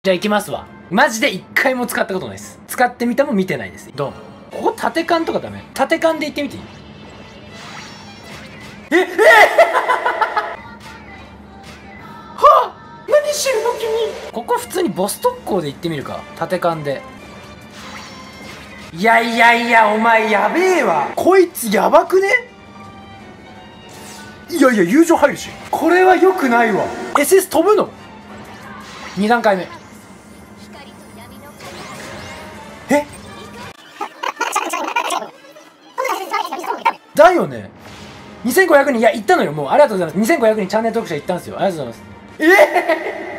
じゃあ行きますわ。マジで一回も使ったことないです。使ってみても見てないです。ドン。ここ縦缶とかダメ？縦缶で行ってみていい？はあ、何してるの君。ここ普通にボス特攻で行ってみるか。縦缶で。いやいやいや、お前やべえわ。こいつやばくね？いやいや、友情入るし。これは良くないわ。SS 飛ぶの？ 2 段階目。えだよね。2500人、いや、行ったのよ。もう、ありがとうございます。2500人チャンネル登録者行ったんですよ。ありがとうございます。